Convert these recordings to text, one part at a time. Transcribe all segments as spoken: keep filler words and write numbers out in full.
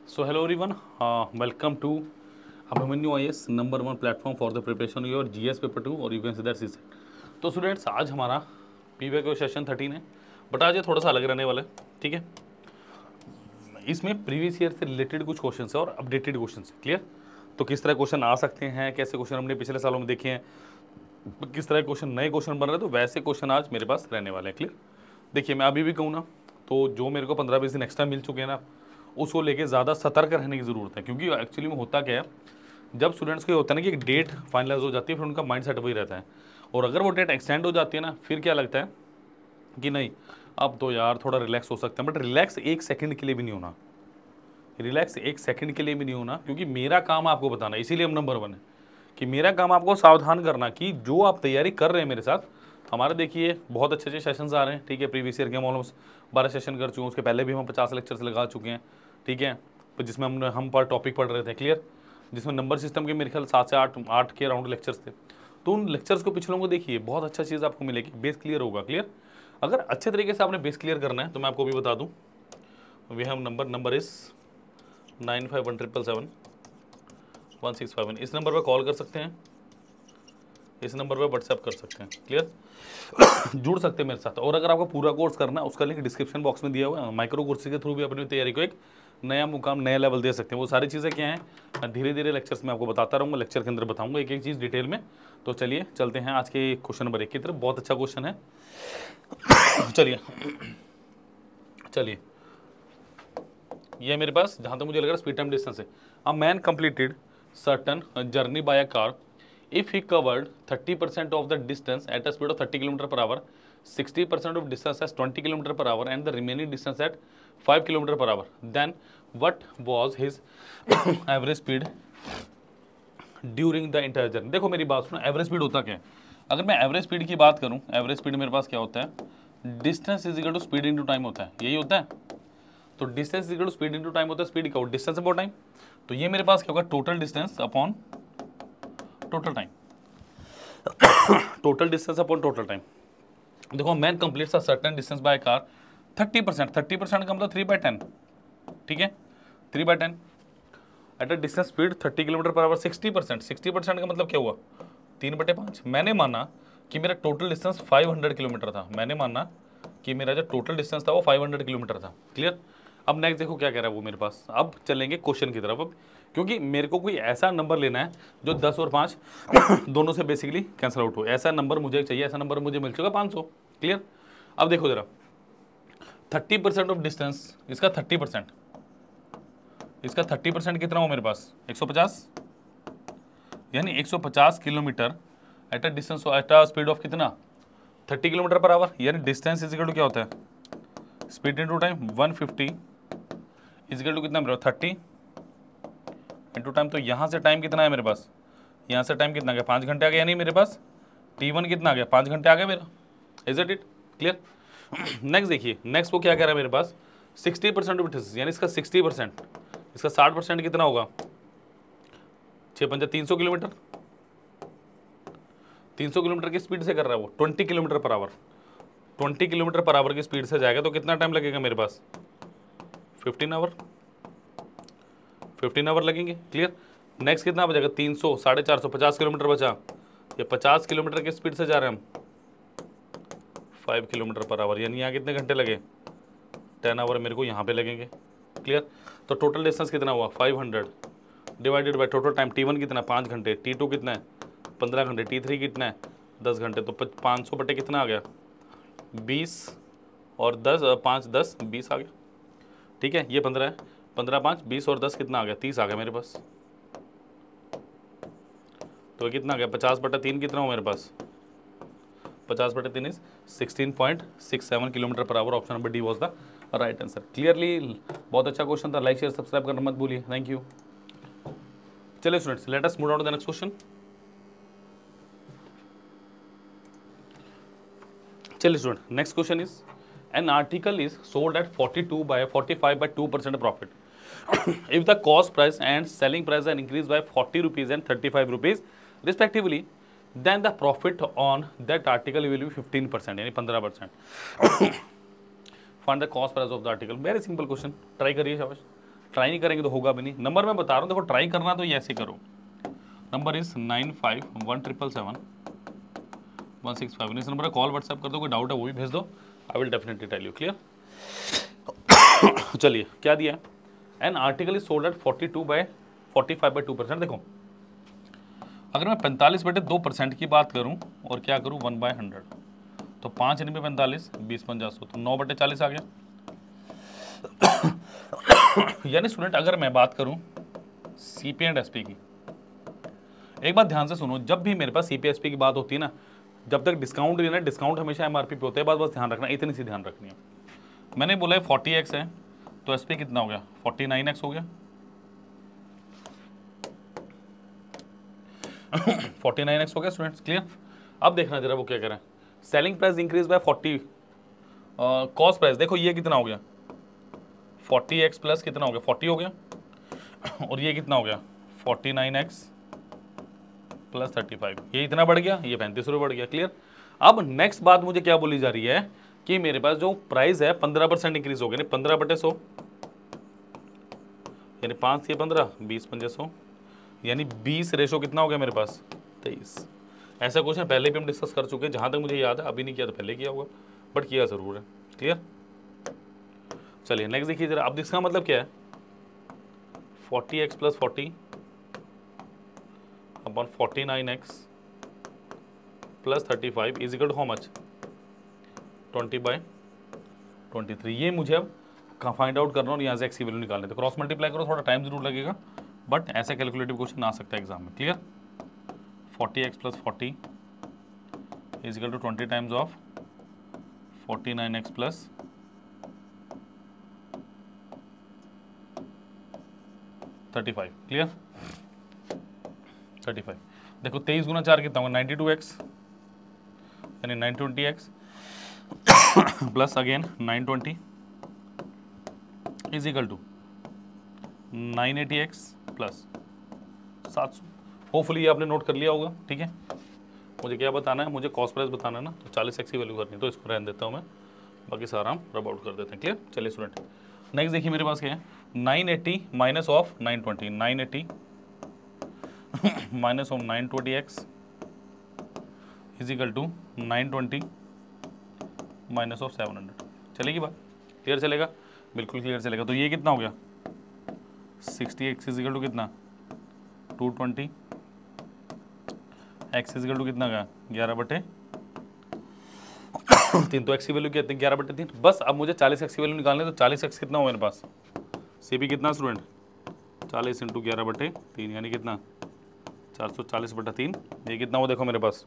So hello everyone, uh, welcome to Abhimanyu I S number one platform for the preparation your G S paper two और you can say that CSAT. तो students आज हमारा P V Q session thirteen है, but आज ये थोड़ा सा अलग रहने वाला है। ठीक है, इसमें प्रीवियस ईयर से रिलेटेड कुछ क्वेश्चन है और अपडेटेड क्वेश्चन है। क्लियर? तो किस तरह क्वेश्चन आ सकते हैं, कैसे क्वेश्चन हमने पिछले सालों में देखे हैं, किस तरह क्वेश्चन नए क्वेश्चन बन रहे हैं, तो वैसे क्वेश्चन आज मेरे पास रहने वाले हैं। क्लियर? देखिए मैं अभी भी कहूँ ना, तो जो मेरे को पंद्रह बीस दिन एक्स्ट्रा मिल चुके हैं ना, उसको लेके ज़्यादा सतर्क रहने की ज़रूरत है। क्योंकि एक्चुअली में होता क्या है, जब स्टूडेंट्स को ये होता है ना कि एक डेट फाइनलाइज हो जाती है, फिर उनका माइंड सेट वही रहता है, और अगर वो डेट एक्सटेंड हो जाती है ना, फिर क्या लगता है कि नहीं अब तो यार थोड़ा रिलैक्स हो सकता है। बट रिलैक्स एक सेकंड के लिए भी नहीं होना, रिलैक्स एक सेकंड के लिए भी नहीं होना, क्योंकि मेरा काम आपको बताना, इसीलिए हम नंबर वन है कि मेरा काम आपको सावधान करना कि जो आप तैयारी कर रहे हैं मेरे साथ। हमारे देखिए बहुत अच्छे अच्छे सेशंस आ रहे हैं। ठीक है, प्रीवियस ईयर के हम ऑलमोस्ट बारह सेशन कर चुके हैं, उसके पहले भी हम पचास लेक्चर्स लगा चुके हैं। ठीक है, तो जिसमें हम हम पर टॉपिक पढ़ रहे थे। क्लियर? जिसमें नंबर सिस्टम के मेरे ख्याल सात से आठ आठ के अराउंड लेक्चर्स थे। तो उन लेक्चर्स को पिछलों को देखिए, बहुत अच्छा चीज़ आपको मिलेगी, बेस क्लियर होगा। क्लियर? अगर अच्छे तरीके से आपने बेस क्लियर करना है तो मैं आपको भी बता दूँ, we have number number is nine five one triple seven one six five one. इस नंबर पर कॉल कर सकते हैं, इस नंबर पर व्हाट्सएप कर सकते हैं। क्लियर? जुड़ सकते हैं मेरे साथ। और अगर आपको पूरा कोर्स करना है, उसका लिंक डिस्क्रिप्शन बॉक्स में दिया हुआ है। माइक्रो कोर्स के थ्रू भी अपनी तैयारी को एक नया मुकाम, नया लेवल दे सकते हैं। वो सारी चीज़ें क्या हैं, धीरे धीरे लेक्चर्स में आपको बताता रहूँगा, लेक्चर के अंदर बताऊँगा एक एक चीज़ डिटेल में। तो चलिए चलते हैं आज के क्वेश्चन नंबर एक की तरफ। बहुत अच्छा क्वेश्चन है, चलिए चलिए ये मेरे पास जहाँ तक मुझे लग रहा है स्पीड टाइम डिस्टेंस है। A man completed certain journey by a car if he covered thirty percent of the distance at a speed of thirty kilometer per hour, sixty percent of distance as twenty kilometer per hour and the remaining distance at five kilometer per hour, then what was his average speed during the entire journey? देखो मेरी बात सुनो, average speed होता क्या है? अगर मैं average speed की बात करूं, एवरेज स्पीड मेरे पास क्या होता है, distance is equal to speed into time होता है। यही होता है। तो distance is equal to speed into time होता है। स्पीड का डिस्टेंस अपॉन टाइम। तो ये मेरे पास क्या होगा, total distance upon total time, total distance upon total time. देखो man completes a certain distance by car thirty percent, thirty percent का मतलब थ्री बाय टेन। ठीक है, three by ten at a distance speed thirty kilometre per hour. Sixty percent, sixty percent का मतलब क्या हुआ, तीन बटे पाँच। मैंने माना कि मेरा total distance five hundred kilometre था, मैंने माना कि मेरा जो टोटल डिस्टेंस था वो फाइव हंड्रेड किलोमीटर था। क्लियर? अब नेक्स्ट देखो क्या कह रहा है वो मेरे पास। अब चलेंगे क्वेश्चन की तरफ। अब क्योंकि मेरे को कोई ऐसा नंबर लेना है जो दस और पाँच दोनों से बेसिकली कैंसिल आउट हो, ऐसा नंबर मुझे चाहिए। ऐसा नंबर मुझे मिल चुका पाँच सौ। क्लियर? अब देखो जरा, थर्टी परसेंट ऑफ डिस्टेंस, इसका थर्टी परसेंट, इसका थर्टी परसेंट कितना हो मेरे पास, एक सौ पचास। यानी एक सौ पचास kilometre at a distance at a speed of कितना, थर्टी किलोमीटर पर आवर। यानी डिस्टेंस इज इक्वल टू क्या होता है, speed into time. One fifty is equal to कितना मेरे पास, थर्टी इंटू टाइम। तो यहाँ से टाइम कितना है मेरे पास, यहाँ से टाइम कितना आ गया, पाँच घंटे आ गया। यानी मेरे पास टी वन कितना आ गया, पाँच घंटे आ गया मेरा। Is it it? Clear? Next देखिए, नेक्स्ट वो क्या कह रहा है मेरे पास, सिक्सटी परसेंट ऑफ डिस्टेंस, यानी इसका सिक्सटी परसेंट, इसका साठ परसेंट कितना होगा, छः पंजा तीन सौ किलोमीटर। तीन सौ किलोमीटर की स्पीड से कर रहा है वो, twenty kilometre per hour. Twenty kilometre per hour की स्पीड से जाएगा तो कितना टाइम लगेगा मेरे पास, फिफ्टीन आवर, फिफ्टीन आवर लगेंगे। क्लियर? नेक्स्ट कितना बचेगा, तीन सौ, साढ़े चार सौ, पचास किलोमीटर बचा। ये पचास किलोमीटर की स्पीड से जा रहे हैं हम, फाइव किलोमीटर पर आवर। यानी यहाँ कितने घंटे लगे, टेन आवर मेरे को यहाँ पे लगेंगे। क्लियर? तो टोटल डिस्टेंस कितना हुआ, five hundred divided by total time. T one कितना, पाँच घंटे। टी टू कितना है, पंद्रह घंटे। टी थ्री कितना है, दस घंटे। तो पाँच सौ बटे कितना आ गया, बीस, और दस, पाँच दस बीस आ गया। ठीक है, ये पंद्रह है, पंद्रह पाँच बीस और दस कितना आ गया, तीस आ गया मेरे पास। तो ये कितना आ गया, पचास बटा तीन कितना हो मेरे पास, पचास बटे तीन is sixteen point six seven kilometre per hour. Option number D was the right answer. Clearly बहुत अच्छा क्वेश्चन था। लाइक शेयर सब्सक्राइब करना मत भूलिए। Thank you. चलिए students, let us move on to the next question. चलिए student, next question is an article is sold at forty-two by forty-five by two percent profit if the cost price and selling price are increased by forty rupees and thirty-five rupees respectively, then the profit on that article will be fifteen percent, यानी पंद्रह percent. find the cost price of the article। very simple question, try करिए शाबाश। Try नहीं करेंगे तो होगा भी नहीं। नंबर मैं बता रहा हूँ, देखो ट्राई करना तो ये ऐसे करो। Number is nine five one triple seven one six five. इस नंबर पर कॉल व्हाट्सएप कर दो, कोई डाउट है वो भी भेज दो, I will definitely tell you. Clear? चलिए क्या दिया है, an article is sold at forty two by forty five by two percent. देखो अगर मैं पैंतालीस बटे दो परसेंट की बात करूं और क्या करूं वन बाय हंड्रेड, तो पाँच नब्बे पैंतालीस बीस पंचास सौ, तो नौ बटे चालीस आ गया। यानी स्टूडेंट अगर मैं बात करूं सीपी एंड एसपी की, एक बात ध्यान से सुनो, जब भी मेरे पास सीपी एसपी की बात होती है ना, जब तक डिस्काउंट नहीं ना, डिस्काउंट हमेशा एमआरपी पे होता है, बात बस ध्यान रखना, इतनी सी ध्यान रखनी है। मैंने बोला है फोर्टी एक्स है, तो एसपी कितना हो गया, फोर्टी नाइन एक्स हो गया। फोर्टी नाइन एक्स हो गया स्टूडेंट्स। क्लियर? अब देखना जरा वो क्या कह रहा है, selling price increase by forty, cost price देखो ये कितना हो गया, फोर्टी एक्स प्लस कितना हो गया, फोर्टी हो गया, और ये कितना हो गया, forty nine x plus thirty five, ये इतना बढ़ गया, ये पैंतीस रुपये बढ़ गया। क्लियर? अब नेक्स्ट बात मुझे क्या बोली जा रही है कि मेरे पास जो प्राइस है पंद्रह परसेंट इंक्रीज हो गया, पंद्रह बटे सौ, यानी पाँच से पंद्रह, बीस पंजे सौ, यानी बीस रेशो कितना हो गया मेरे पास, तेईस। ऐसा क्वेश्चन पहले भी हम डिस्कस कर चुके हैं, जहाँ तक मुझे याद है, अभी नहीं किया तो पहले किया होगा, बट किया ज़रूर है। क्लियर? चलिए नेक्स्ट देखिए जरा। अब इसका मतलब क्या है, forty x plus forty upon forty nine x plus thirty five is equal to how much, twenty by twenty three. ये मुझे अब फाइंड आउट करना और यहाँ से एक्स की वैल्यू निकालने, तो क्रॉस मल्टीप्लाई करो, थोड़ा टाइम जरूर लगेगा, बट ऐसा कैलकुलेटिव क्वेश्चन आ सकता है एग्जाम में। Clear? Forty x plus forty is equal to twenty times of forty nine x plus thirty five. Clear? Thirty five देखो तेईस गुना चार कितना होगा, नाइन्टी टू एक्स, यानी nine twenty x plus again nine twenty is equal to nine eighty x plus सात सौ। Hopefully ये आपने नोट कर लिया होगा। ठीक है, मुझे क्या बताना है, मुझे कॉस्ट प्राइस बताना है ना, तो चालीस एक्स की वैल्यू करनी है, तो इसको रहने देता हूँ मैं, बाकी सारा हम रब आउट कर देते हैं। क्लियर? चलिए स्टूडेंट नेक्स्ट देखिए मेरे पास क्या है, nine eighty minus of nine twenty, nine eighty minus of nine twenty x is equal to nine twenty minus of seven hundred. चलेगी बात? क्लियर चलेगा? बिल्कुल क्लियर चलेगा। तो ये कितना हो गया, sixty x is equal to कितना, two twenty x is equal to कितना गया, ग्यारह बटे तीन, तो एक्स की वैल्यू कितनी, ग्यारह बटे तीन। बस अब मुझे चालीस एक्स की वैल्यू निकालनी है, तो चालीस एक्स कितना हो मेरे पास, सी बी कितना स्टूडेंट, चालीस इंटू ग्यारह बटे तीन, यानी कितना, चार सौ चालीस बटा तीन। ये कितना हो देखो मेरे पास,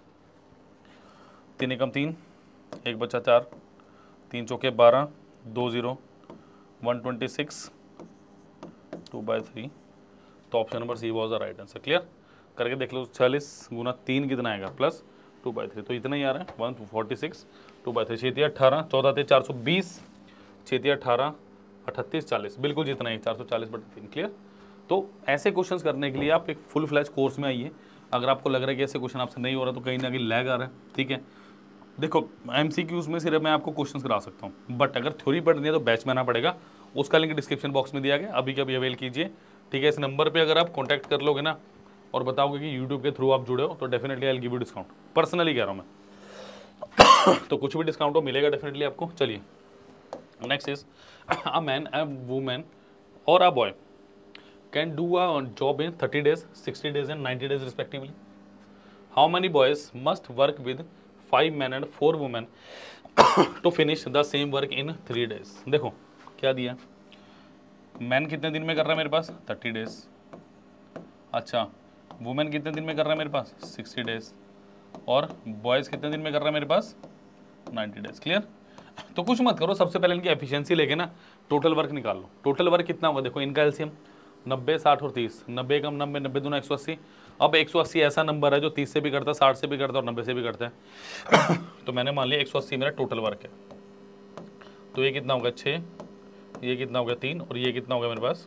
तीन एकम तीन, एक बचा चार, तीन चौके बारह, दो zero, one twenty six, two by three. तो option number C was the right answer. Clear? करके देख लो, चालीस गुना तीन कितना आएगा, प्लस टू बाई थ्री, तो इतना ही आ रहा है, one forty six, two by three, छेती अट्ठारह, चौदह थे चार सौ बीस, छेती अट्ठारह, अठतीस, चालीस, बिल्कुल जितना ही, चार सौ चालीस बटे तीन। क्लियर? तो ऐसे क्वेश्चंस करने के लिए आप एक फुल फ्लैश कोर्स में आइए। अगर आपको लग रहा है कि ऐसे क्वेश्चन आपसे नहीं हो रहा, तो कहीं ना कहीं लैग आ रहा है। ठीक है, देखो एमसीक्यूज में सिर्फ मैं आपको क्वेश्चंस करा सकता हूँ, बट अगर थ्योरी पढ़नी है तो बैच में आना पड़ेगा, उसका लिंक डिस्क्रिप्शन बॉक्स में दिया गया, अभी कभी अवेल कीजिए। ठीक है, इस नंबर पे अगर आप कॉन्टैक्ट कर लोगे ना और बताओगे कि यूट्यूब के थ्रू आप जुड़े हो, तो definitely I will give you discount, personally कह रहा हूँ मैं। तो कुछ भी डिस्काउंट हो मिलेगा डेफिनेटली आपको। चलिए next is, a man, a woman और a boy can do a job in thirty days, sixty days and ninety days respectively. How many boys must work with five man and four women to finish the same work in three days. देखो क्या दिया, man कितने दिन में कर रहा है मेरे पास, थर्टी डेज। अच्छा, वुमेन कितने दिन में कर रहा है मेरे पास, सिक्सटी डेज, और बॉयज़ कितने दिन में कर रहा है मेरे पास, नाइन्टी डेज। क्लियर? तो कुछ मत करो, सबसे पहले इनकी एफिशिएंसी लेके ना टोटल वर्क निकाल लो। टोटल वर्क कितना होगा, देखो इनका एलसीएम नब्बे, साठ और तीस, नब्बे कम नब्बे, नब्बे दूना एक सौ अस्सी। अब एक सौ अस्सी ऐसा नंबर है जो तीस से भी करता है, साठ से भी करता है और नब्बे से भी करता है। तो मैंने मान लिया एक सौ अस्सी मेरा टोटल वर्क है। तो ये कितना होगा, छः, ये कितना होगा, तीन, और ये कितना होगा मेरे पास,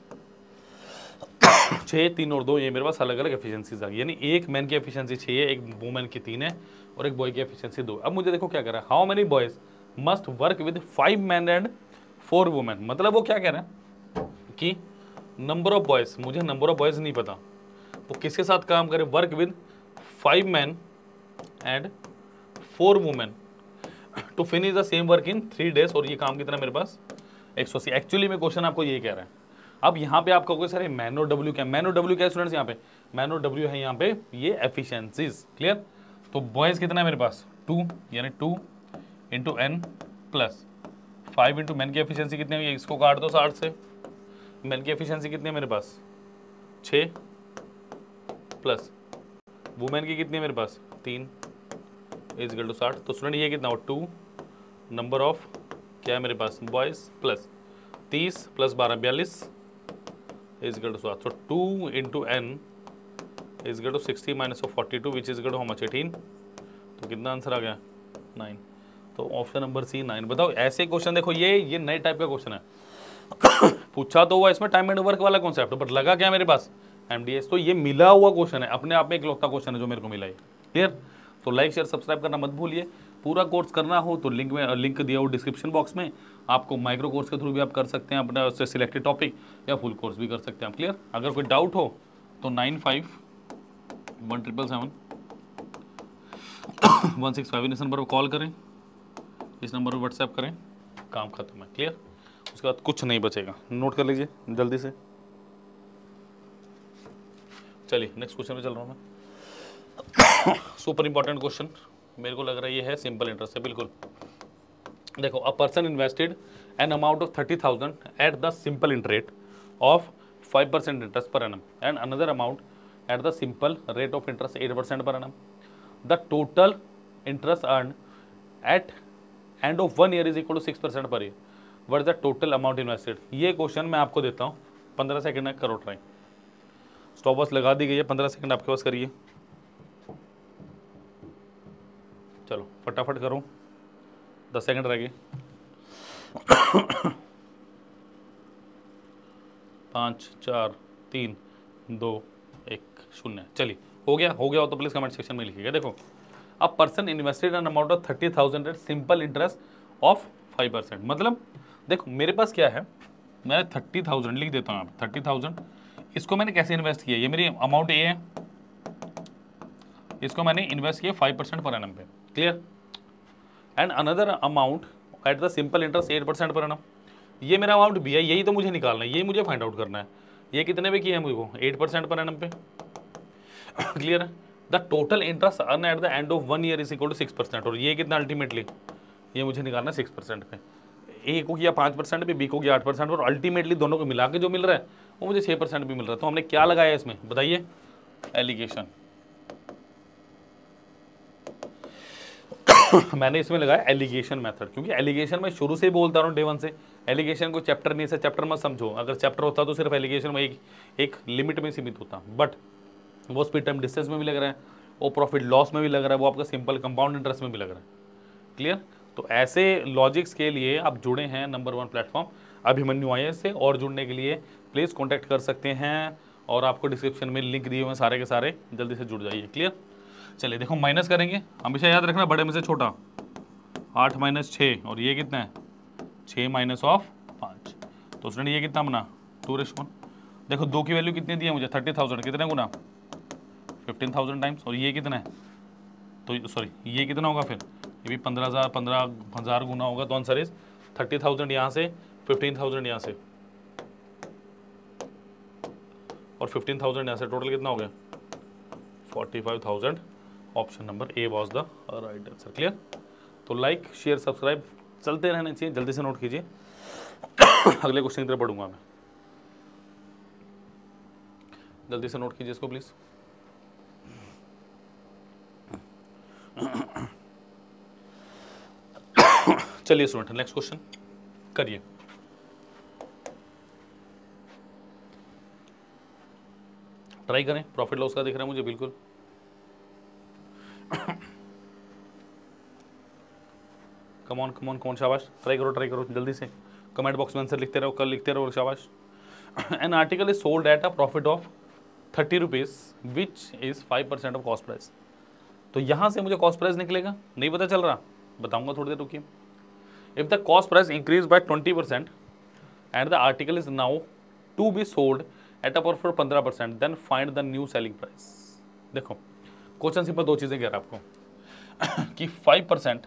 छः, तीन और दो, ये मेरे पास अलग अलग एफिशिएंसीज आ गई। यानी एक मैन की एफिशिएंसी छः है, एक वुमेन की तीन है, और एक बॉय की एफिशिएंसी दो। अब मुझे देखो क्या कह रहा है, how many boys must work with five man and four women. मतलब वो क्या कह रहा है कि नंबर ऑफ बॉयज, मुझे नंबर ऑफ बॉयज नहीं पता, वो किसके साथ काम करे, work with five man and four women to finish the same work in three days, और ये काम कितना मेरे पास एक सौ अस्सी। एक्चुअली में क्वेश्चन आपको ये कह रहा है। अब यहाँ पे आप कहोगे सर मैन और डब्ल्यू क्या, मैन और डब्ल्यू क्या है स्टूडेंट्स, यहाँ पे मैन और डब्ल्यू है यहाँ पे ये एफिशिएंसीज। क्लियर? तो बॉयज कितना है मेरे पास टू, यानी two into N plus five into man की एफिशिएंसी कितनी है, इसको काट दो साठ से, मैन की एफिशिएंसी कितनी है मेरे पास छः, प्लस वुमेन की कितनी है मेरे पास तीन, इज इक्वल टू साठ। तो स्टूडेंट ये कितना हो टू नंबर ऑफ क्या है मेरे पास बॉयज प्लस तीस प्लस बारह बयालीस इज इक्वल टू साठ। So two into N is equal to sixty minus of forty two which is equal to how much eighteen. तो कितना आंसर आ गया नाइन। तो ऑप्शन नंबर सी नाइन। बताओ ऐसे क्वेश्चन देखो, ये ये नए टाइप का क्वेश्चन है पूछा तो हुआ इसमें टाइम एंड वर्क वाला कॉन्सेप्ट, बट लगा क्या मेरे पास एमडीएस। तो ये मिला हुआ क्वेश्चन है, अपने आप में इकलौता क्वेश्चन है जो मेरे को मिला है। क्लियर? तो लाइक शेयर सब्सक्राइब करना मत भूलिए। पूरा कोर्स करना हो तो लिंक में लिंक दिया हो डिस्क्रिप्शन बॉक्स में, आपको माइक्रो कोर्स के थ्रू भी आप कर सकते हैं अपना उससे सिलेक्टेड टॉपिक, या फुल कोर्स भी कर सकते हैं आप। क्लियर? अगर कोई डाउट हो तो nine five one triple seven one six five इस नंबर पर कॉल करें, इस नंबर पर व्हाट्सएप करें, काम खत्म है। क्लियर? उसके बाद कुछ नहीं बचेगा, नोट कर लीजिए जल्दी से। चलिए नेक्स्ट क्वेश्चन पे चल रहा हूँ मैं। सुपर इंपॉर्टेंट क्वेश्चन मेरे को लग रहा है ये है सिंपल इंटरेस्ट है। बिल्कुल देखो, a person invested an amount of thirty thousand at the simple interest of five percent interest per annum and another amount at the simple rate of interest eight percent per annum. The total interest earn at end of one year is equal to six percent per year, what is the total amount invested. ये question मैं आपको देता हूँ, पंद्रह second में करो try. Stop watch लगा दी गई है, पंद्रह सेकंड आपके पास करिए। चलो फटाफट करो, दस सेकंड रह गए। पाँच चार तीन दो एक शून्य। चलिए हो गया, हो गया हो तो प्लीज कमेंट सेक्शन में लिखिएगा। देखो, अब person invested an amount of thirty thousand at simple interest of five percent. मतलब देखो मेरे पास क्या है, मैं थर्टी थाउजेंड लिख देता हूँ आप थर्टी थाउजेंड, इसको मैंने कैसे इन्वेस्ट किया, ये मेरी अमाउंट ए है, इसको मैंने इन्वेस्ट किया फाइव परसेंट पर एनम पे। Clear? And another amount at the simple interest eight percent per annum, ये मेरा अमाउंट भी है, यही तो मुझे निकालना है, यही मुझे फाइंड आउट करना है। ये कितने पे किया है मुझे, एट परसेंट पर एनम पे। क्लियर है? The total interest earn at the end of one year is equal to six percent, और ये कितना अल्टीमेटली, ये मुझे निकालना है सिक्स परसेंट पे। ए को किया पाँच परसेंट पे, बी को किया आठ परसेंट पर, अल्टीमेटली दोनों को मिला के जो मिल रहा है वो मुझे छः परसेंट भी मिल रहा है। तो हमने क्या लगाया इसमें बताइए, एलिगेशन। मैंने इसमें लगाया एलिगेशन मेथड, क्योंकि एलिगेशन मैं शुरू से ही बोलता रहा हूँ डे वन से, एलिगेशन को चैप्टर नहीं से चैप्टर मत समझो। अगर चैप्टर होता तो सिर्फ एलिगेशन में एक एक लिमिट में सीमित होता, बट वो स्पीड टाइम डिस्टेंस में भी लग रहा है, वो प्रॉफिट लॉस में भी लग रहा है, वो आपका सिंपल कंपाउंड इंटरेस्ट में भी लग रहा है। क्लियर? तो ऐसे लॉजिक्स के लिए आप जुड़े हैं number one platform Abhimanyu I A S से, और जुड़ने के लिए प्लीज़ कॉन्टैक्ट कर सकते हैं, और आपको डिस्क्रिप्शन में लिंक दिए हुए हैं सारे के सारे, जल्दी से जुड़ जाइए। क्लियर? चलिए देखो, माइनस करेंगे, हमेशा याद रखना बड़े में से छोटा, आठ माइनस छः, और ये कितना है छः माइनस ऑफ पाँच, तो स्टूडेंट ये कितना बना टू रेश वन। देखो दो की वैल्यू कितनी दी है मुझे, थर्टी थाउजेंड, कितने गुना फिफ्टीन थाउजेंड टाइम्स, और ये कितना है, तो सॉरी ये कितना होगा फिर, ये भी पंद्रह हज़ार पंद्रह हज़ार गुना होगा। तो आंसर इज थर्टी थाउजेंड यहाँ से, फिफ्टीन थाउजेंड यहाँ से, और फिफ्टीन थाउजेंड यहाँ से, टोटल कितना हो गया forty five thousand. Option number A was the right answer. Clear? तो लाइक शेयर सब्सक्राइब चलते रहने चाहिए, जल्दी से नोट कीजिए। अगले क्वेश्चन की तरफ बढ़ूंगा मैं, जल्दी से नोट कीजिए इसको प्लीज। चलिए स्टूडेंट नेक्स्ट क्वेश्चन करिए। ट्राई करें, प्रॉफिट लॉस का दिख रहा है मुझे बिल्कुल। कम ऑन कम ऑन कौन, शाबाश, ट्राई करो ट्राई करो जल्दी से, कमेंट बॉक्स में आंसर लिखते रहो, कल लिखते रहो, शाबाश। An article is sold at a profit of thirty rupees which is five percent of cost price. तो यहां से मुझे कॉस्ट प्राइस निकलेगा, नहीं पता चल रहा, बताऊंगा थोड़ी देर रुकिए। If the cost price increase by twenty percent and the article is now to be sold at a profit पंद्रह percent then find the new selling price. देखो क्वेश्चन सिंपल दो चीजें कह रहा है आपको कि फाइव परसेंट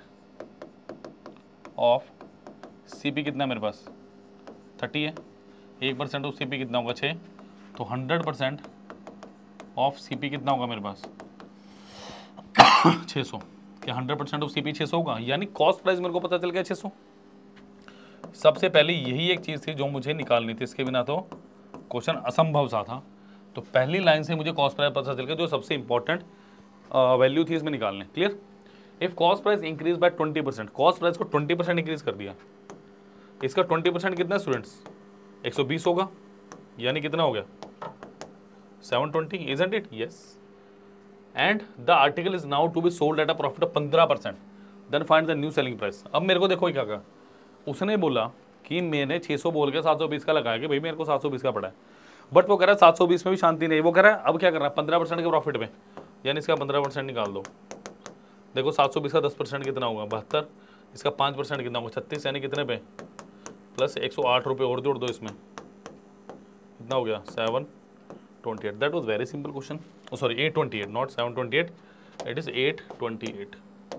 ऑफ सीपी कितना है मेरे पास थर्टी है, एक परसेंट ऑफ सीपी कितना होगा छः, तो हंड्रेड परसेंट ऑफ सीपी कितना होगा मेरे पास छः सौ। क्या हंड्रेड परसेंट ऑफ सीपी छः सौ होगा, यानी कॉस्ट प्राइस मेरे को पता चल गया छः सौ। सबसे पहले यही एक चीज़ थी जो मुझे निकालनी थी, इसके बिना तो क्वेश्चन असंभव सा था। तो पहली लाइन से मुझे कॉस्ट प्राइस पता चल गया, जो सबसे इंपॉर्टेंट वैल्यू थी इसमें निकालने। Clear. If cost price increase by twenty percent, cost price को ट्वेंटी परसेंट इंक्रीज कर दिया, इसका ट्वेंटी परसेंट कितना स्टूडेंट्स एक सौ बीस होगा, यानी कितना हो गया seven twenty, isn't it? Yes. And the article is now to be sold at a profit of पंद्रह percent then find the new selling price. अब मेरे को देखो क्या कहा, उसने बोला कि मैंने छः सौ बोल के सात सौ बीस का लगाया कि भाई मेरे को सात सौ बीस का पड़ा है, बट वो कह रहा है सात सौ बीस में भी शांति नहीं, वो कह रहा है अब क्या कर रहा है पंद्रह परसेंट के प्रॉफिट में, यानी इसका पंद्रह परसेंट निकाल दो। देखो सात सौ बीस का दस परसेंट कितना होगा बहत्तर, इसका पाँच परसेंट कितना होगा छत्तीस, यानी कितने पे प्लस एक सौ आठ रुपये और जोड़ दो इसमें, कितना हो गया seven twenty eight. That was very simple question, sorry eight twenty eight, not seven twenty eight, it is eight twenty eight.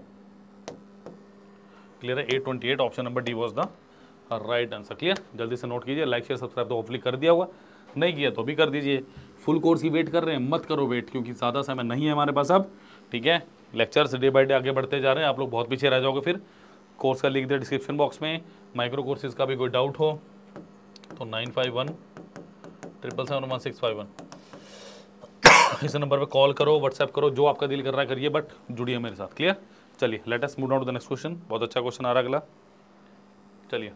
Clear है, eight twenty eight, option number D was the right answer. Clear, जल्दी से note कीजिए, like share subscribe तो hopefully कर दिया होगा, नहीं किया तो भी कर दीजिए। फुल कोर्स की वेट कर रहे हैं, मत करो वेट, क्योंकि ज़्यादा समय नहीं है हमारे पास अब। ठीक है, लेक्चर्स डे बाय डे आगे बढ़ते जा रहे हैं, आप लोग बहुत पीछे रह जाओगे फिर। कोर्स का लिख दिया डिस्क्रिप्शन बॉक्स में, माइक्रो कोर्सेज का भी कोई डाउट हो तो nine five one triple seven one six five one इस नंबर पे कॉल करो, व्हाट्सएप करो, जो आपका दिल कर रहा है करिए, बट जुड़िए मेरे साथ। क्लियर, चलिए let us move down to the next question. बहुत अच्छा क्वेश्चन आ रहा है अगला, चलिए।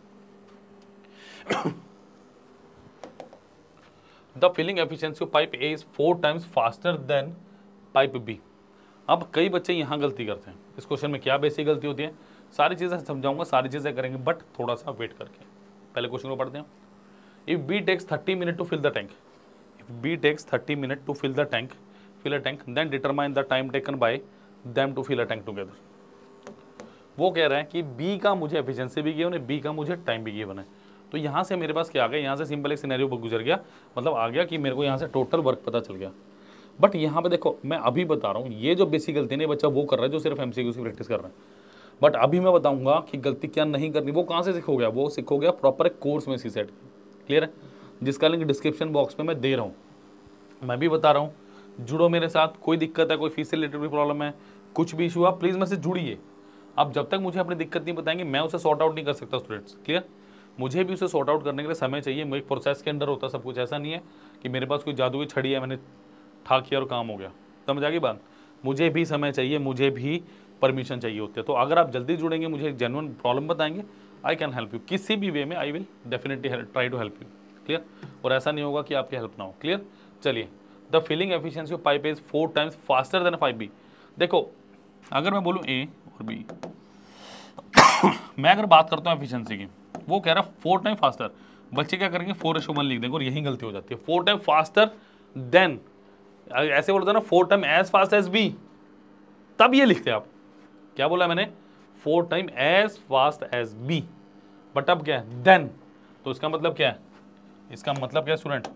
The filling efficiency of pipe A is four times faster than pipe B. अब कई बच्चे यहाँ गलती करते हैं, इस क्वेश्चन में क्या बेसिक गलती होती है सारी चीज़ें समझाऊंगा, सारी चीज़ें करेंगे, बट थोड़ा सा वेट करके पहले क्वेश्चन को पढ़ते हैं। If B takes thirty minute to fill the tank, if B takes thirty minute to fill the tank fill a tank then determine the time taken by them to fill a tank together. वो कह रहे हैं कि B का मुझे efficiency भी given है, B का मुझे टाइम भी गिवन है। तो यहाँ से मेरे पास क्या आ गया, यहाँ से सिंपल एक सिनेरियो गुजर गया, मतलब आ गया कि मेरे को यहाँ से टोटल वर्क पता चल गया। बट यहाँ पे देखो मैं अभी बता रहा हूँ, ये जो बेसिक गलती नहीं बच्चा वो कर रहा है जो सिर्फ एमसीक्यू की प्रैक्टिस कर रहा है, बट अभी मैं बताऊंगा कि गलती क्या नहीं करनी। वो कहाँ से सीखो गया, वो सीखो गया प्रॉपर एक कोर्स में सी सेट। क्लियर है, जिसका लिंक डिस्क्रिप्शन बॉक्स में मैं दे रहा हूँ, मैं भी बता रहा हूँ, जुड़ो मेरे साथ। कोई दिक्कत है, कोई फीस से रिलेटेड प्रॉब्लम है, कुछ भी इशू आप प्लीज़ मेरे से जुड़िए। आप जब तक मुझे अपनी दिक्कत नहीं बताएंगे मैं उसे सॉर्ट आउट नहीं कर सकता स्टूडेंट्स। क्लियर, मुझे भी उसे सॉर्ट आउट करने के लिए समय चाहिए, मैं एक प्रोसेस के अंदर होता सब कुछ, ऐसा नहीं है कि मेरे पास कोई जादू की छड़ी है मैंने ठाक किया और काम हो गया। समझ आ गई बात, मुझे भी समय चाहिए, मुझे भी परमिशन चाहिए होती है। तो अगर आप जल्दी जुड़ेंगे, मुझे एक जेन्युइन प्रॉब्लम बताएंगे, आई कैन हेल्प यू किसी भी वे में, I will definitely try to help you. Clear, और ऐसा नहीं होगा कि आपकी हेल्प ना हो। क्लियर, चलिए। The filling efficiency of pipe is four times faster than five B. देखो अगर मैं बोलूँ ए और बी, मैं अगर बात करता हूँ एफिशिएंसी की, वो कह रहा है फोर टाइम फास्टर, बच्चे क्या करेंगे फोर रेशो वन लिख देंगे और यही गलती हो जाती है। फोर टाइम फास्टर देन, ऐसे बोलते हैं ना four time as fast as B, तब ये लिखते हैं आप। क्या बोला मैंने, four time as fast as B, but अब क्या है देन, तो इसका मतलब क्या है, इसका मतलब क्या है स्टूडेंट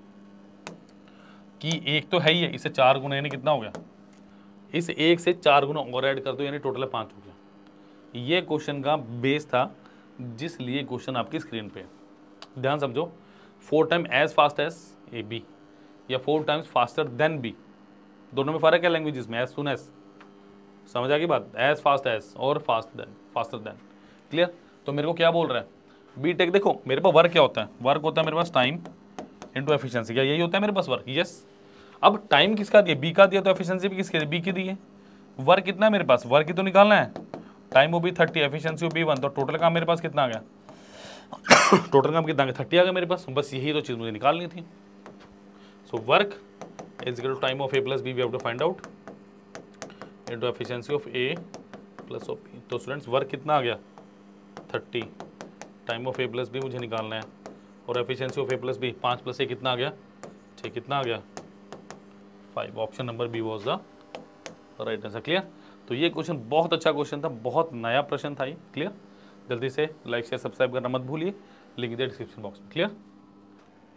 कि एक तो है ही है, इससे चार गुना यानी कितना हो गया, इस एक से चार गुना और ऐड कर दो यानी टोटल पाँच हो गया। ये क्वेश्चन का बेस था, जिसलिए क्वेश्चन आपकी स्क्रीन पे है। ध्यान समझो, four time as fast as A B या four times faster than B, दोनों में फर्क है लैंग्वेजेस में, एज सुन एज, समझ आ गई बात, एज फास्ट एज और fast than, faster than. Clear, तो मेरे को क्या बोल रहा है बी टेक, देखो मेरे पास वर्क क्या होता है, वर्क होता है मेरे पास टाइम इंटू एफिशिएंसी, क्या यही होता है मेरे पास वर्क? यस। अब टाइम किसका दिया, बी का दिया, तो एफिशिएंसी भी किसके, बी की दी है। वर्क कितना है मेरे पास, वर्क ही तो निकालना है, टाइम वो भी थर्टी, एफिशिएंसी वो भी वन, तो टोटल काम मेरे पास कितना आ गया, टोटल काम कितना आ गया, थर्टी आ गया मेरे पास। बस यही तो चीज़ मुझे निकालनी थी। So work is equal to time of A plus B, we have to find out, into efficiency of A plus of B. तो स्टूडेंट्स वर्क कितना आ गया thirty, time of A plus B मुझे निकालना है, और efficiency of A plus B, पाँच plus A कितना आ गया, छः, कितना आ गया five. Option number B was the right answer. Clear, तो ये क्वेश्चन बहुत अच्छा क्वेश्चन था, बहुत नया प्रश्न था ये। क्लियर, जल्दी से लाइक शेयर सब्सक्राइब करना मत भूलिए, लिंक दे डिस्क्रिप्शन बॉक्स में। क्लियर।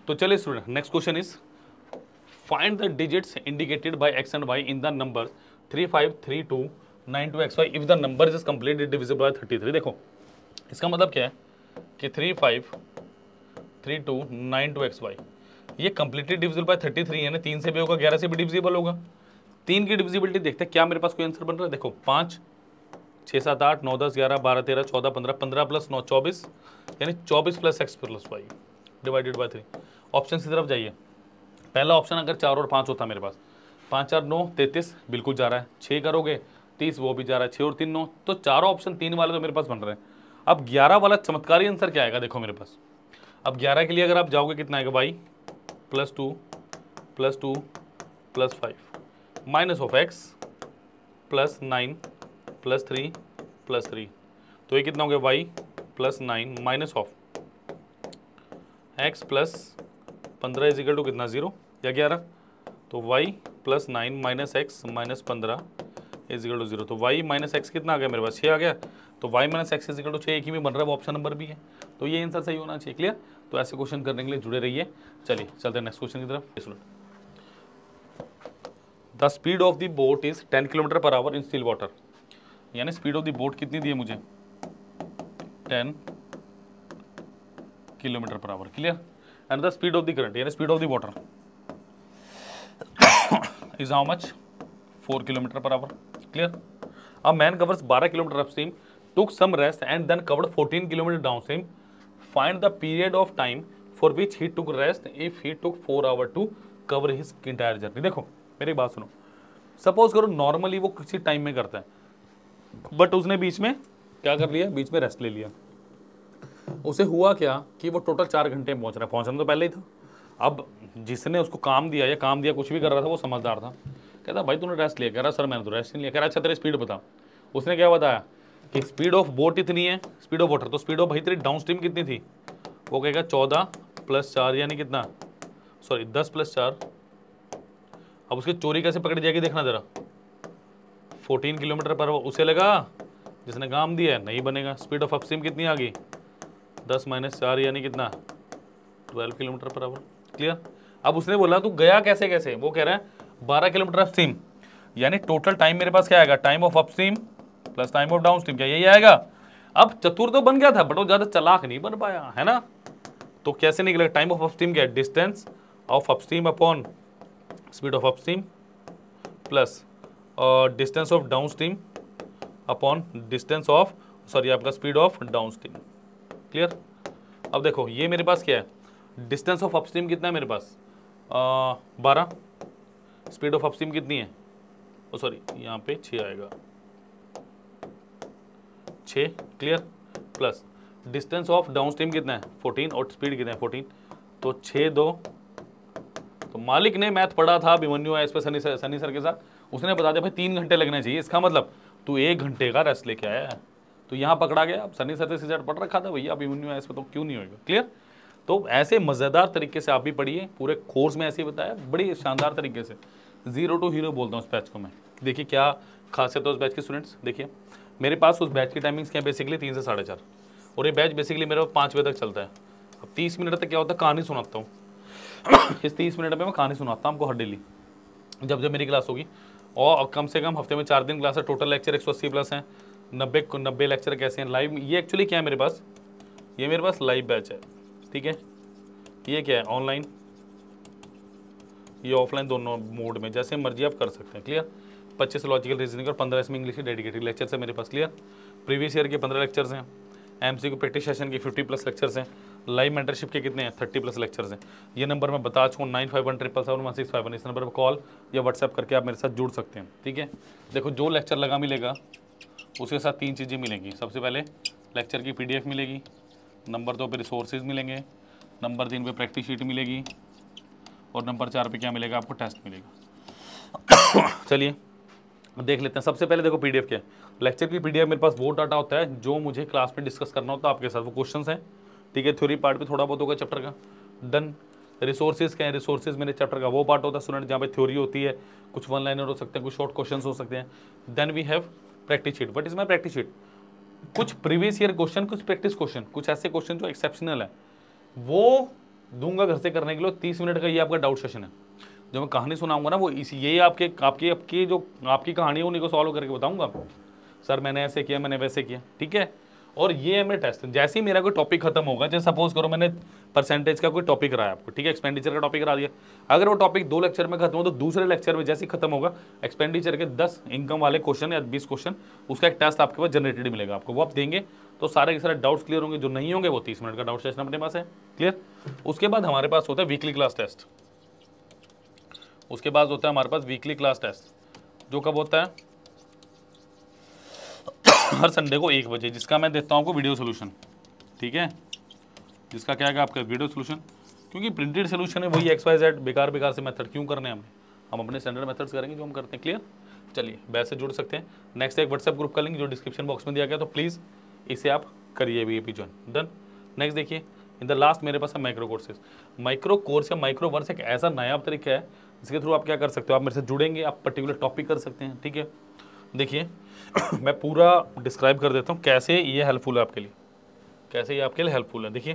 तो चलिए student, next question is find the digits indicated by X and Y in the number three five three two nine two X Y if the number is completely divisible by thirty three. देखो इसका मतलब क्या है कि three five three two nine two X Y ये completely divisible by thirty three है ना, तीन से भी होगा, ग्यारह से भी डिविजिबल होगा। तीन की डिविजिबिलिटी देखते हैं क्या मेरे पास कोई आंसर बन रहा है। देखो पाँच, छः, सात, आठ, नौ, दस, ग्यारह, बारह, तेरह, चौदह, पंद्रह, पंद्रह प्लस नौ, चौबीस, यानी चौबीस plus X plus Y divided by three. Option की तरफ जाइए। पहला ऑप्शन अगर चार और पाँच होता मेरे पास, पाँच चार नौ, तैंतीस बिल्कुल जा रहा है। छः करोगे तीस, वो भी जा रहा है। छः और तीन नौ, तो चारों ऑप्शन तीन वाले तो मेरे पास बन रहे हैं। अब ग्यारह वाला चमत्कारी आंसर क्या आएगा देखो मेरे पास। अब ग्यारह के लिए अगर आप जाओगे कितना आएगा, Y plus two plus two plus five minus of X plus nine plus three plus three, तो ये कितना हो गया, Y plus nine minus of X plus पंद्रह इज इक्वल टू कितना, जीरो या ग्यारह। तो Y plus nine minus X minus पंद्रह इज इक्वल टू जीरो। तो वाई माइनस एक्स कितना आ गया मेरे पास, छः आ गया। तो Y minus X is equal to छः एक ही में बन रहा है, वो ऑप्शन नंबर भी है। तो ये आंसर सही होना चाहिए। क्लियर। तो ऐसे क्वेश्चन करने के लिए जुड़े रहिए। चलिए चलते हैं नेक्स्ट क्वेश्चन की तरफ। The speed of the boat is ten kilometre per hour in still water, यानी स्पीड ऑफ द बोट कितनी दी है मुझे, ten kilometre per hour. Clear. And the speed of the current यानी speed of the water is how much, four kilometre per hour. Clear. A man covers बारह kilometre upstream, took some rest and then covered fourteen kilometre downstream. Find the period of time for which he took rest if he took four hour to cover his entire journey. देखो मेरी बात सुनो, suppose करो normally वो किसी time में करता है, बट उसने बीच में क्या कर लिया, बीच में रेस्ट ले लिया। उसे हुआ क्या कि वो टोटल चार घंटे में पहुंच रहा है, पहुंचना तो पहले ही था। अब जिसने उसको काम दिया या काम दिया कुछ भी कर रहा था वो समझदार था, कहता भाई तूने रेस्ट लिया, कह रहा सर मैंने तो रेस्ट नहीं लिया। कह रहा अच्छा तेरी स्पीड बता। उसने क्या बताया कि स्पीड ऑफ बोट इतनी है, स्पीड ऑफ वाटर, तो स्पीड ऑफ भाई तेरी डाउन स्ट्रीम कितनी थी, वो कहेगा चौदह प्लस चार यानी कितना, सॉरी दस प्लस चार। अब उसकी चोरी कैसे पकड़ी जाएगी देखना जरा, फोर्टीन किलोमीटर पर उसे लगा जिसने काम दिया है, नहीं बनेगा। स्पीड ऑफ अपस्ट्रीम कितनी आ गई, दस माइनस चार यानी कितना, twelve kilometre per hour. Clear. अब उसने बोला तू गया कैसे कैसे, वो कह रहा है बारह किलोमीटर अपस्ट्रीम, यानी टोटल टाइम मेरे पास क्या आएगा, time of upstream plus time of downstream, क्या यही आएगा। अब चतुर तो बन गया था बट वो ज्यादा चालाक नहीं बन पाया, है ना। तो कैसे निकलेगा, टाइम ऑफ अपस्ट्रीम क्या है, distance of upstream upon speed of upstream plus distance of downstream upon distance of sorry आपका स्पीड ऑफ डाउनस्ट्रीम। क्लियर। अब देखो ये मेरे पास क्या है, डिस्टेंस ऑफ अपस्ट्रीम कितना है मेरे पास, बारह, स्पीड ऑफ अपस्ट्रीम कितनी है, ओ सॉरी यहाँ पे छः आएगा, छः। Clear. Plus distance of downstream कितना है, फोर्टीन, और स्पीड कितना है, फोर्टीन। तो छः दो, तो मालिक ने मैथ पढ़ा था अभिमन्यु है इस पर सनी सर सनी सर के साथ, उसने बता दिया भाई तीन घंटे लगने चाहिए, इसका मतलब तू एक घंटे का रेस्ट लेके आया है, तो यहाँ पकड़ा गया। अब सनी सर से सीधा पढ़ रखा था भैया अभिमन्यु है इस पर, तो क्यों नहीं होगा। क्लियर। तो ऐसे मज़ेदार तरीके से आप भी पढ़िए, पूरे कोर्स में ऐसे ही बताया बड़ी शानदार तरीके से, जीरो टू हीरो बोलता हूँ उस बैच को मैं। देखिए क्या खासियत है उस बैच के स्टूडेंट्स, देखिए मेरे पास उस बैच की टाइमिंग्स क्या है, बेसिकली तीन से साढ़े चार, और ये बैच बेसिकली मेरे पाँच बजे तक चलता है। अब तीस मिनट तक क्या होता है, कहानी सुनाता हूँ इस तीस मिनट में मैं कहानी सुनाता हूँ आपको हर डेली, जब जब मेरी क्लास होगी। और कम से कम हफ्ते में चार दिन क्लास है, टोटल लेक्चर एक सौ अस्सी प्लस हैं, नब्बे नब्बे लेक्चर कैसे हैं लाइव। ये एक्चुअली क्या है मेरे पास, ये मेरे पास लाइव बैच है, ठीक है। ये क्या है, ऑनलाइन, ये ऑफलाइन, दोनों मोड में जैसे मर्जी आप कर सकते हैं। क्लियर। पच्चीस लॉजिकल रीजनिंग और पंद्रह इसमें इंग्लिश के डेडिकेटेड लेक्चर्स है मेरे पास। क्लियर। प्रीवियस ईयर के पंद्रह लेक्चर्स हैं, एमसीक्यू प्रैक्टिस सेशन की फिफ्टी प्लस लेक्चर्स हैं, लाइव मेंटरशिप के कितने हैं, थर्टी प्लस लेक्चर्स हैं। ये नंबर मैं बता चुका हूँ, nine five one triple seven one six five one, इस नंबर पर कॉल या व्हाट्सएप करके आप मेरे साथ जुड़ सकते हैं, ठीक है। देखो जो लेक्चर लगा मिलेगा उसके साथ तीन चीज़ें मिलेंगी। सबसे पहले लेक्चर की पीडीएफ मिलेगी, नंबर दो पे रिसोर्सेज मिलेंगे, नंबर तीन पे प्रैक्टिस शीट मिलेगी, और नंबर चार पे क्या मिलेगा आपको, टेस्ट मिलेगा। चलिए देख लेते हैं। सबसे पहले देखो पीडीएफ क्या है, लेक्चर की पीडीएफ मेरे पास वो डाटा होता है जो मुझे क्लास में डिस्कस करना होता है आपके साथ, वो क्वेश्चंस हैं, ठीक है। थ्योरी पार्ट भी थोड़ा बहुत होगा चैप्टर का, डन। रिसोर्सेज क्या है, रिसोर्सेज मेरे चैप्टर का वो पार्ट होता है स्टूडेंट जहाँ पे थ्योरी होती है, कुछ वन लाइनर हो सकते हैं, कुछ शॉर्ट क्वेश्चन हो सकते हैं। Then we have practice sheet. What is my practice sheet, कुछ प्रीवियस ईयर क्वेश्चन, कुछ प्रैक्टिस क्वेश्चन, कुछ ऐसे क्वेश्चन जो एक्सेप्शनल है वो दूंगा घर से करने के लिए। तीस मिनट का ये आपका डाउट सेशन है। जो मैं कहानी सुनाऊंगा ना वो इसी ये आपके आपकी आपकी जो आपकी कहानी है उन्हीं को सॉल्व करके बताऊंगा आपको। सर मैंने ऐसे किया, मैंने वैसे किया, ठीक है। और ये है मेरा टेस्ट। जैसे ही मेरा कोई टॉपिक खत्म होगा, जैसे सपोज करो मैंने परसेंटेज का कोई टॉपिक कराया आपको, ठीक है, एक्सपेंडिचर का टॉपिक करा दिया। अगर वो टॉपिक दो लेक्चर में खत्म हो तो दूसरे लेक्चर में जैसे ही खत्म होगा एक्सपेंडिचर के दस इनकम वाले क्वेश्चन या बीस क्वेश्चन, उसका एक टेस्ट आपके पास जनरेटेड मिलेगा आपको, वो आप देंगे तो सारे के सारे डाउट्स क्लियर होंगे। जो नहीं होंगे वो तीस मिनट का डाउट सेशन अपने पास है, क्लियर। उसके बाद हमारे पास होता है वीकली क्लास टेस्ट। उसके बाद होता है हमारे पास वीकली क्लास टेस्ट, जो कब होता है? हर संडे को एक बजे, जिसका मैं देता हूँ आपको वीडियो सोल्यूशन, ठीक है। जिसका क्या है आपका वीडियो सोल्यूशन, क्योंकि प्रिंटेड सोल्यूशन है वही एक्स वाई जेड, बेकार बेकार से मेथड क्यों करने हमें, हम अपने स्टैंडर्ड मेथड्स करेंगे जो हम करते हैं, क्लियर। चलिए बैच से जुड़ सकते हैं। नेक्स्ट एक व्हाट्सएप ग्रुप का लिंक जो डिस्क्रिप्शन बॉक्स में दिया गया, तो प्लीज़ इसे आप करिए भी भी ज्वाइन। डन। नेक्स्ट देखिए, इन द लास्ट मेरे पास है माइक्रो कोर्सेज। माइक्रो कोर्स या माइक्रो वर्स एक ऐसा नया तरीका है जिसके थ्रू आप क्या कर सकते हो, आप मेरे से जुड़ेंगे, आप पर्टिकुलर टॉपिक कर सकते हैं, ठीक है। देखिए मैं पूरा डिस्क्राइब कर देता हूँ कैसे ये हेल्पफुल है आपके लिए, कैसे ये आपके लिए हेल्पफुल है। देखिए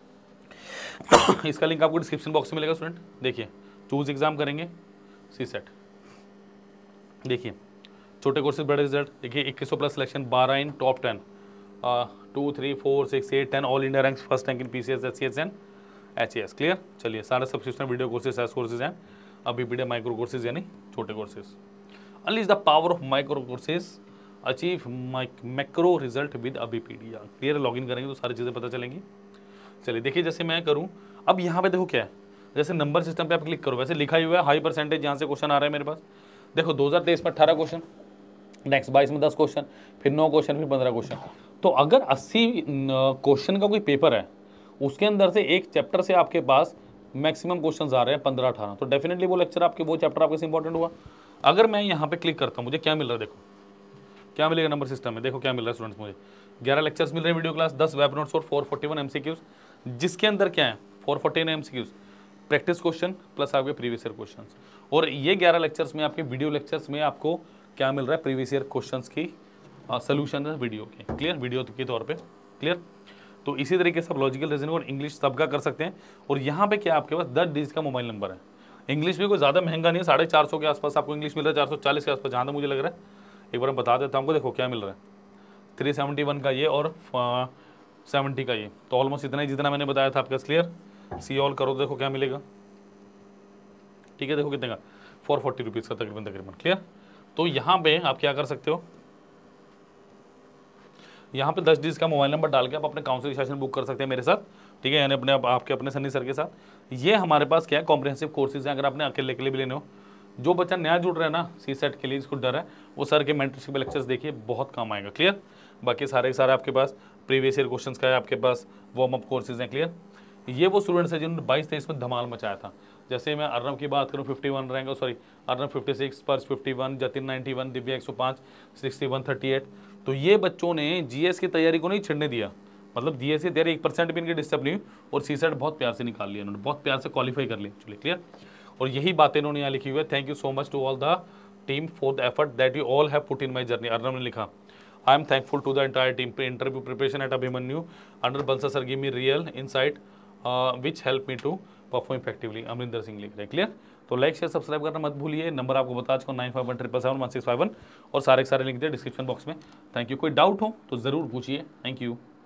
इसका लिंक आपको डिस्क्रिप्शन बॉक्स में मिलेगा स्टूडेंट। देखिए चूज एग्जाम करेंगे सी सेट, देखिए छोटे कोर्सेज बड़े रिजल्ट, देखिए इक्कीस सौ प्लस सिलेक्शन, बारह in top ten, two three four six eight ten all India ranks, first rank in P C S, H C S and H A S, clear. चलिए सारे subscription video courses, एस courses हैं, अभी पीडे micro courses यानी छोटे कोर्सेज। Unleash the power of micro courses, achieve macro result with Abhipedia, clear. Login करेंगे तो सारी चीज़ें पता चलेंगी। चलिए देखिए जैसे मैं करूँ, अब यहाँ पे देखो क्या है, जैसे नंबर सिस्टम पे आप क्लिक करो, वैसे लिखा ही हुआ है हाई परसेंटेज, यहाँ से क्वेश्चन आ रहा है मेरे पास। देखो दो हज़ार तेईस में अट्ठारह क्वेश्चन, नेक्स्ट बाईस में दस क्वेश्चन, फिर नौ क्वेश्चन, फिर पंद्रह क्वेश्चन। तो अगर अस्सी क्वेश्चन का कोई पेपर है, उसके अंदर से एक चैप्टर से आपके पास मैक्सिमम क्वेश्चन आ रहे हैं पंद्रह अठारह, तो डेफिनेटली वो लेक्चर आपके वो चैप्टर आपके इंपॉर्टेंट हुआ। अगर मैं यहाँ पे क्लिक करता हूँ, मुझे क्या मिल रहा है, देखो क्या मिलेगा नंबर सिस्टम में, देखो क्या मिल रहा है स्टूडेंट्स, मुझे ग्यारह लेक्चर्स मिल रहे हैं वीडियो क्लास, दस वेब नोट्स और फोर फोर्टी वन एमसीक्यूज, जिसके अंदर क्या है four forty one MCQs practice question plus आपके प्रीवियस ईयर क्वेश्चंस। और ये ग्यारह लेक्चर्स में आपके वीडियो लेक्चर्स में आपको क्या मिल रहा है, प्रीवियस ईयर क्वेश्चंस की सोल्यूशन है वीडियो के, क्लियर, वीडियो के तौर पे, क्लियर। तो इसी तरीके से आप लॉजिकल रीजनिंग और इंग्लिश सबका कर सकते हैं। और यहाँ पे क्या आपके पास दस डिजिट का मोबाइल नंबर है। इंग्लिश भी कोई ज़्यादा महंगा नहीं है, साढ़े चार सौ के आसपास आपको इंग्लिश मिल रहा है, चार सौ चालीस के आसपास जहाँ तक मुझे लग रहा है। एक बार मैं बता देता हूँ आपको, देखो क्या मिल रहा है, थ्री सेवेंटी वन का ये और सेवेंटी का ये, तो ऑलमोस्ट इतना ही जितना मैंने बताया था आपका, क्लियर। सी ऑल करो, देखो क्या मिलेगा, ठीक है, देखो कितने का, फोर फोर्टी रुपीज़ का तकरीबन तकरीबन, क्लियर। तो यहाँ पे आप क्या कर सकते हो, यहाँ पे दस डिजिट का मोबाइल नंबर डाल के आप अपने काउंसलिंग सेशन बुक कर सकते हैं मेरे साथ, ठीक है, यानी अपने आप, आपके अपने सन्नी सर के साथ। ये हमारे पास क्या है, कॉम्प्रिहेंसिव कोर्सेज हैं। अगर आपने अकेले के लिए भी लेने हो, जो बच्चा नया जुड़ रहा है ना सी सेट के लिए, इसको डर है, वो सर के मेंटरशिप लेक्चर्स देखिए, बहुत काम आएगा, क्लियर। बाकी सारे सारे आपके पास प्रीवियस ईयर क्वेश्चंस का है, आपके पास वार्म अप कोर्सेज हैं, क्लियर। ये वो स्टूडेंट्स हैं जिन्होंने बाईस तेईस में धमाल मचाया था। जैसे मैं अर्नव की बात करूँ, fifty one rank, sorry Arnav fifty six, पर्स fifty one, Jatin ninety one, Divya एक सौ पाँच, सिक्सटी वन थर्टी एट। तो ये बच्चों ने जीएस की तैयारी को नहीं छिड़ने दिया, मतलब जीएस की तैयारी एक परसेंट भी इनकी डिस्टर्ब नहीं हुई, और सी सेट बहुत प्यार से निकाल लिया इन्होंने, बहुत प्यार से क्वालिफाई कर ली, चलिए, क्लियर। और यही बातें इन्होंने यहाँ लिखी हुई है, thank you so much to all the team for the effort that you all have put in my journey. Arnav ने लिखा, I am thankful to the entire team interview preparation at Abhimanyu under Bansal sir give me real insight which help me to perform effectively. Amarinder Singh लिख रहे हैं, clear. तो like share subscribe करना मत भूलिए। Number आपको बता चुका nine five one triple seven one six five one, और सारे के सारे लिंक दे डिस्क्रिप्शन बॉक्स में। Thank you. कोई डाउट हो तो ज़रूर पूछिए। Thank you.